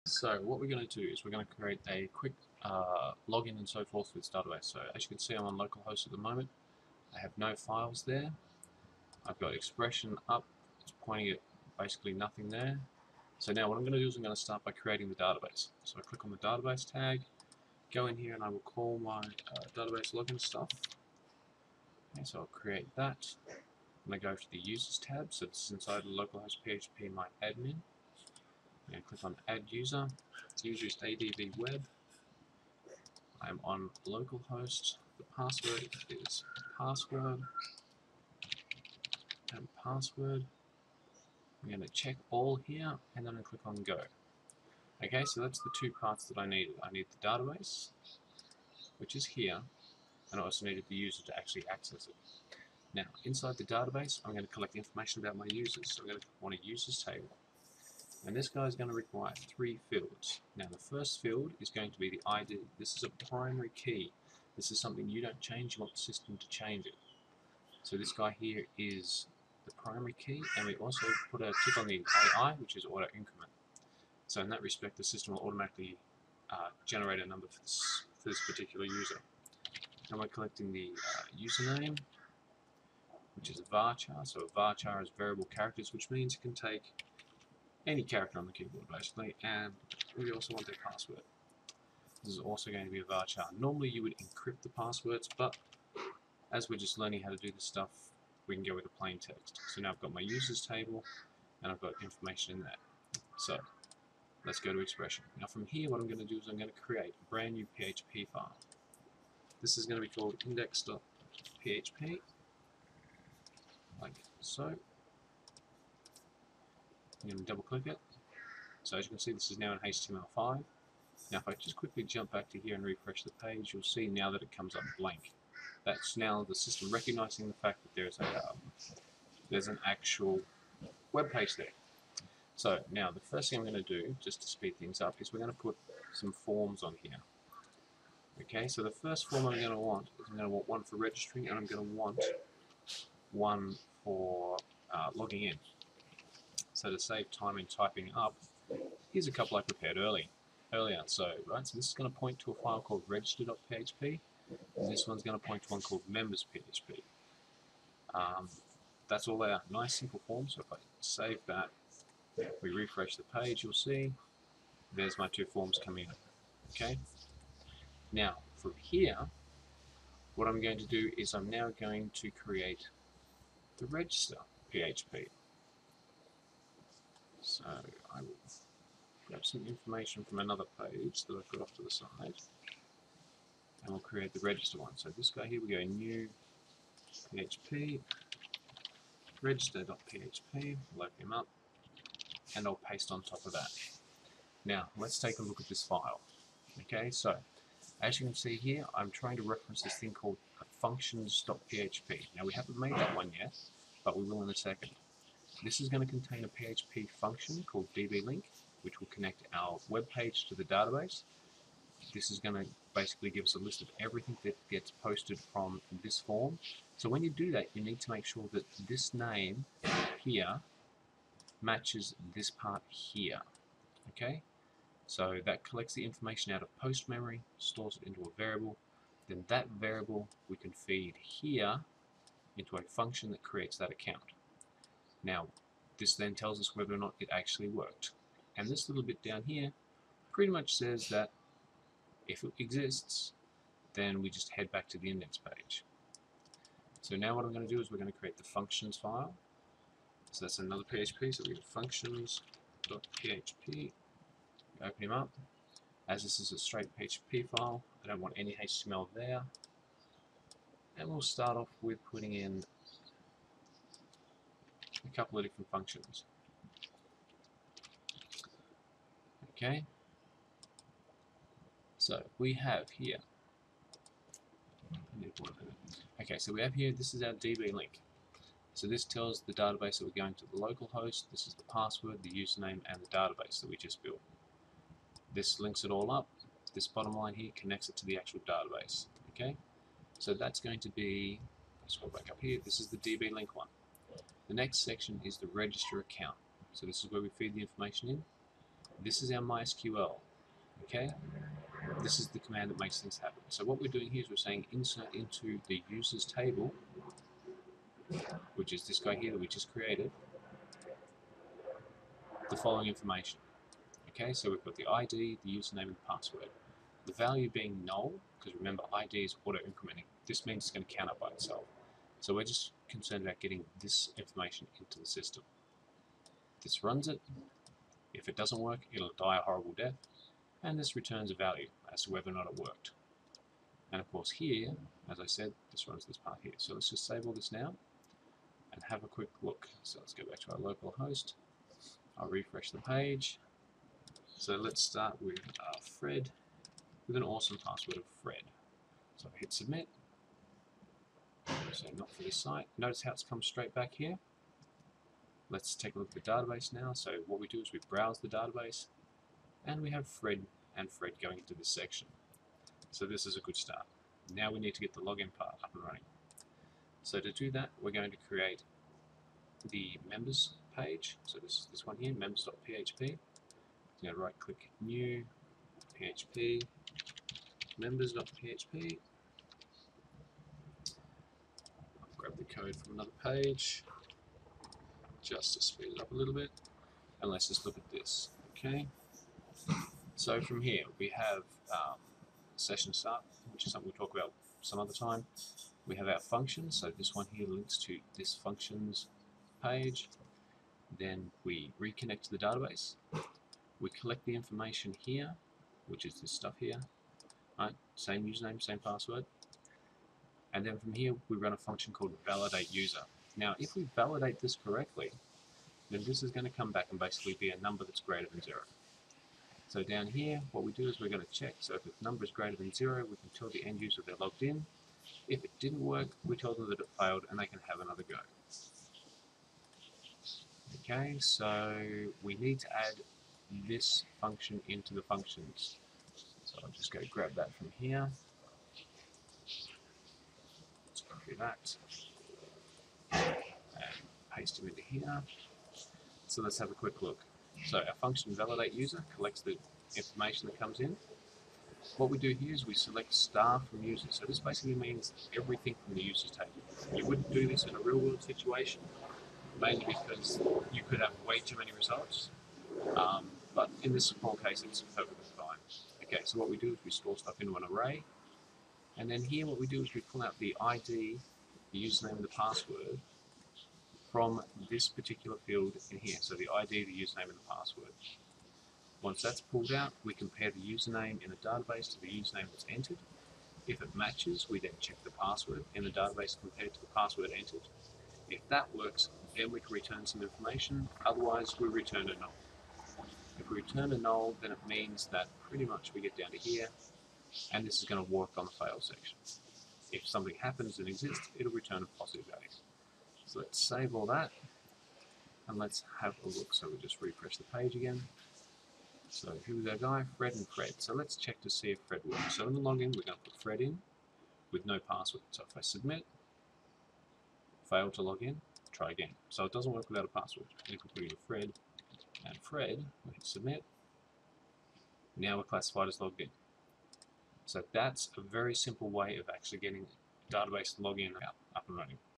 So what we're going to do is we're going to create a quick login and so forth with database. So as you can see, I'm on localhost at the moment. I have no files there. I've got expression up. It's pointing at basically nothing there. So now what I'm going to do is I'm going to start by creating the database. So I click on the database tag, go in here, and I will call my database login stuff. Okay, so I'll create that. I'm going to go to the users tab. So this is inside localhost PHP my admin. I'm going to click on add user. The user is ADV web. I'm on localhost. The password is password and password. I'm going to check all here and then I click on go. Okay, so that's the two parts that I needed. I need the database, which is here, and I also needed the user to actually access it. Now, inside the database, I'm going to collect information about my users. So I'm going to want a users table. And this guy is going to require 3 fields. Now, the first field is going to be the ID. This is a primary key. This is something you don't change, you want the system to change it. So this guy here is the primary key, and we also put a tick on the AI, which is auto increment. So in that respect, the system will automatically generate a number for this particular user. And we're collecting the username, which is a varchar. So a varchar is variable characters, which means it can take any character on the keyboard, basically. And we also want their password. This is also going to be a varchar. Normally you would encrypt the passwords, but as we're just learning how to do this stuff, we can go with a plain text. So now I've got my users table, and I've got information in there. So let's go to expression. Now from here, what I'm going to do is I'm going to create a brand new PHP file. This is going to be called index.php, like so. I'm going to double click it. So as you can see, this is now in HTML5. Now if I just quickly jump back to here and refresh the page, you'll see now that it comes up blank. That's now the system recognizing the fact that there's an actual web page there. So now the first thing I'm going to do, just to speed things up, is we're going to put some forms on here. Okay, so the first form I'm going to want is I'm going to want one for registering, and I'm going to want one for logging in. So to save time in typing up, here's a couple I prepared earlier. So this is going to point to a file called register.php, and this one's going to point to one called members.php. That's all they are. Nice simple forms. So if I save that, we refresh the page, you'll see there's my 2 forms coming up. Okay. Now from here, what I'm going to do is I'm now going to create the register PHP. So I will grab some information from another page that I've got off to the side, and we'll create the register one. So this guy here, we go new PHP, register.php, we'll open him up, and I'll paste on top of that. Now, let's take a look at this file. Okay, so as you can see here, I'm trying to reference this thing called functions.php. Now, we haven't made that one yet, but we will in a second. This is going to contain a PHP function called dblink, which will connect our web page to the database. This is going to basically give us a list of everything that gets posted from this form. So when you do that, you need to make sure that this name here matches this part here. Okay? So that collects the information out of post memory, stores it into a variable, then that variable we can feed here into a function that creates that account. Now, this then tells us whether or not it actually worked. And this little bit down here pretty much says that if it exists, then we just head back to the index page. So now what I'm going to do is we're going to create the functions file. So that's another PHP, so we have functions.php. Open him up. As this is a straight PHP file, I don't want any HTML there. And we'll start off with putting in a couple of different functions. Okay, so we have here, okay, so we have here, this is our DB link. So this tells the database that we're going to the local host, this is the password, the username, and the database that we just built. This links it all up. This bottom line here connects it to the actual database. Okay, so that's going to be, let's scroll back up here, this is the DB link one. The next section is the register account. So this is where we feed the information in. This is our MySQL. Okay, this is the command that makes things happen. So what we're doing here is we're saying insert into the users table, which is this guy here that we just created, the following information. Okay, so we've got the ID, the username, and the password. The value being null, because remember ID is auto-incrementing. This means it's going to count up by itself. So we're just concerned about getting this information into the system. This runs it. If it doesn't work, it'll die a horrible death. And this returns a value as to whether or not it worked. And of course here, as I said, this runs this part here. So let's just save all this now and have a quick look. So let's go back to our local host. I'll refresh the page. So let's start with Fred, with an awesome password of Fred. So I hit submit. So not for this site. Notice how it's come straight back here. Let's take a look at the database now. So what we do is we browse the database, and we have Fred and Fred going into this section. So this is a good start. Now we need to get the login part up and running. So to do that, we're going to create the members page. So this is this one here, members.php. I'm going to right click new, PHP, members.php. I'll grab the code from another page just to speed it up a little bit. And let's just look at this. Okay. So from here we have session start, which is something we'll talk about some other time. We have our functions, so this one here links to this functions page. Then we reconnect to the database. We collect the information here, which is this stuff here. Right, same username, same password. And then from here we run a function called validate user. Now if we validate this correctly, then this is going to come back and basically be a number that's greater than 0. So down here, what we do is we're going to check. So if the number is greater than 0, we can tell the end user they're logged in. If it didn't work, we tell them that it failed and they can have another go. Okay, so we need to add this function into the functions. So I'll just go grab that from here. Let's copy that and paste it into here. So let's have a quick look. So our function validate user collects the information that comes in. What we do here is we select star from user. So this basically means everything from the user's table. You wouldn't do this in a real world situation, mainly because you could have way too many results. But in this small case, it's perfectly fine. Okay, so what we do is we store stuff into an array. And then here what we do is we pull out the ID, the username, and the password from this particular field in here. So the ID, the username, and the password. Once that's pulled out, we compare the username in the database to the username that's entered. If it matches, we then check the password in the database compared to the password entered. If that works, then we can return some information. Otherwise, we return a null. If we return a null, then it means that pretty much we get down to here, and this is going to work on the fail section. If something happens and exists, it'll return a positive value. So let's save all that, and let's have a look. So we'll just refresh the page again. So here was our guy, Fred and Fred. So let's check to see if Fred works. So in the login, we're going to put Fred in with no password. So if I submit, fail to log in, try again. So it doesn't work without a password. You can put in Fred and Fred, we hit submit. Now we're classified as logged in. So that's a very simple way of actually getting database login up and running.